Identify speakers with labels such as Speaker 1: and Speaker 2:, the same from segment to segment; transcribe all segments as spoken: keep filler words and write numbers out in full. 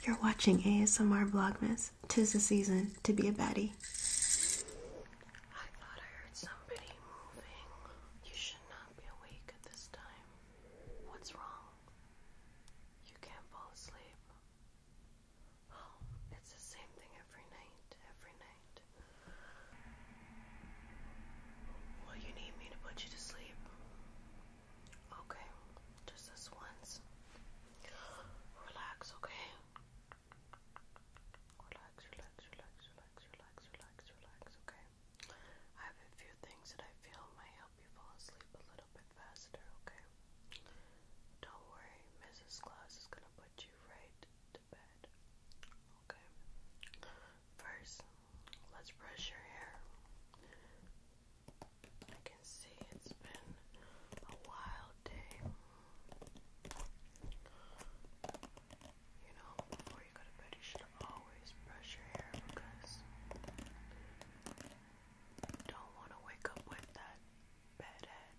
Speaker 1: You're watching A S M R Vlogmas. 'Tis the season to be a baddie.
Speaker 2: I thought I heard somebody moving. You should not be awake at this time. What's wrong? You can't fall asleep. Oh, it's the same thing every night, every night. Well, you need me to put you to sleep. Okay, just this once. Relax, okay? Relax, relax, relax, relax, relax, relax, relax, okay? I have a few things that I feel might help you fall asleep a little bit faster, okay? Don't worry, Missus Claus is gonna put you right to bed, okay? First, let's brush your hair. I can see it's been a wild day. You know, before you go to bed, you should always brush your hair because you don't want to wake up with that bad head.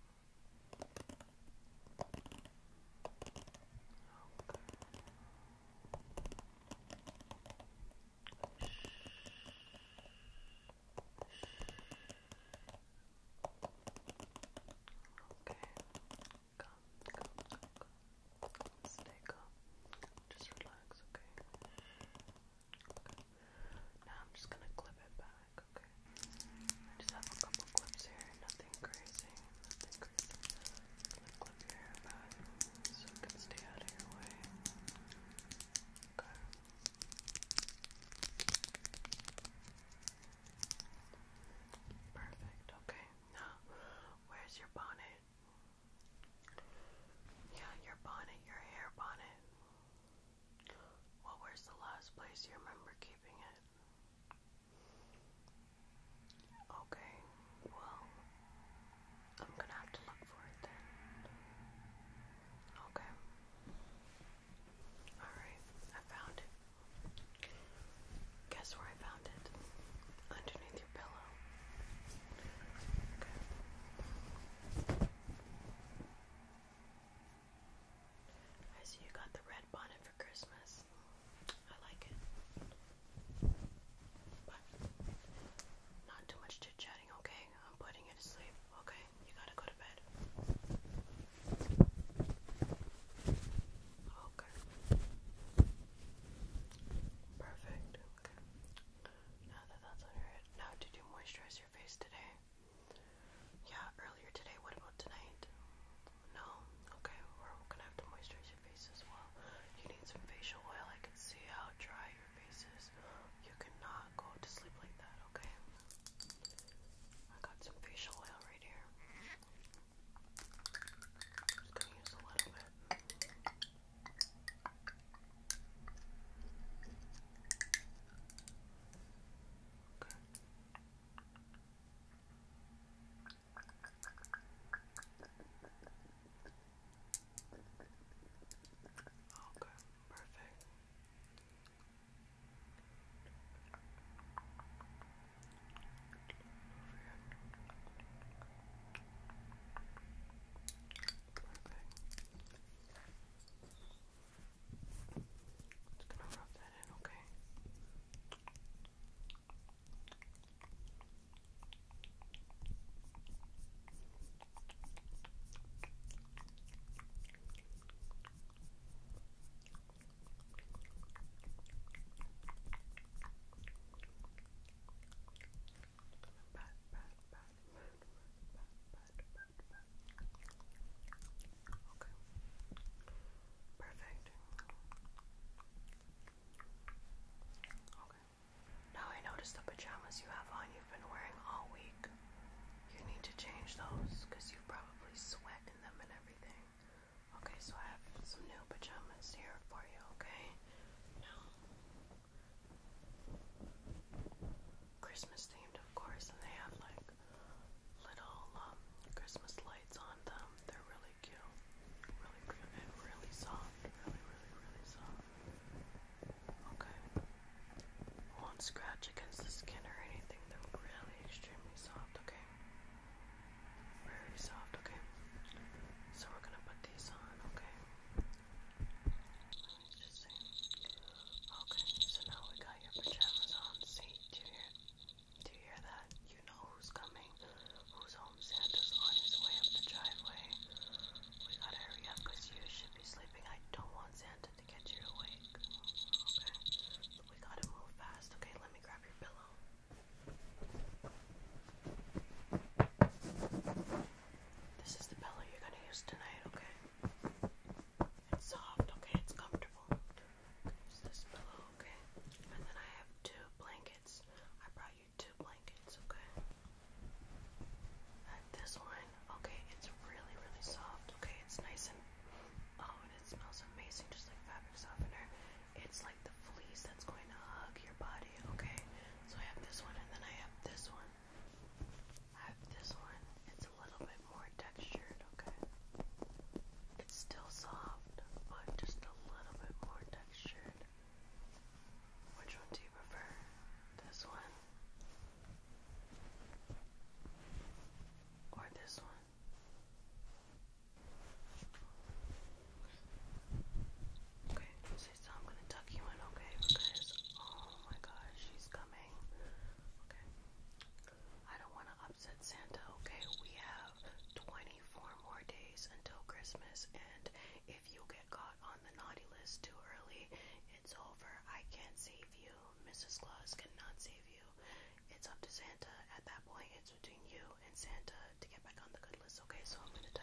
Speaker 2: Okay. Calm, calm, calm, calm. Stay calm. Just relax, okay? Okay. Now I'm just gonna clip it back, okay? I just have a couple clips here, nothing crazy, nothing crazy. I'm gonna clip your hair back so it can stay out of your way. Okay. Perfect, okay. Now, where's your bonnet? Yeah, your bonnet, your hair bonnet. Well, where's the last place you remember keeping it? Okay, well, I'm gonna have to look for it then. Okay. Alright, I found it. Guess where I found it? Underneath your pillow. Okay. I see you got the red bonnet for Christmas. I like it. But not too much chit-chatting, okay? I'm putting you to sleep, okay? You gotta go to bed. Okay. Perfect. Okay. Now that that's on your head, now did you moisturize your face today? Yeah, earlier today. What about tonight? No? Okay, we're gonna have to moisturize your face as well. You need some facial oil. I can see how dry your face is. You cannot go to sleep like that, okay? I got some facial oil right here. Just gonna use a little bit. Okay. Okay, perfect. Over here. Perfect. Just gonna rub that in, okay? Pat, pat, pat, pat, pat, pat, pat, pat. Okay. Perfect. Okay. Now I noticed the pajamas you have on you've been wearing all week. You need to change those because you probably sweat in them and everything. Okay, so I have some new pajamas here for you, okay? Now, Christmas themed, of course, and they have like little um, Christmas lights on them. They're really cute. Really cute and really soft. Really, really, really soft. Okay. Won't scratch against the skin or anything. They're really extremely soft, okay? Very soft, okay? So we're gonna put these on, okay? Let me just see. Missus Claus cannot save you. It's up to Santa. At that point, it's between you and Santa to get back on the good list. Okay, so I'm gonna